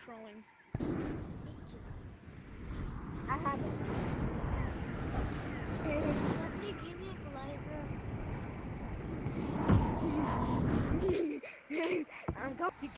trolling. I have it. Somebody give me a lighter. I'm going.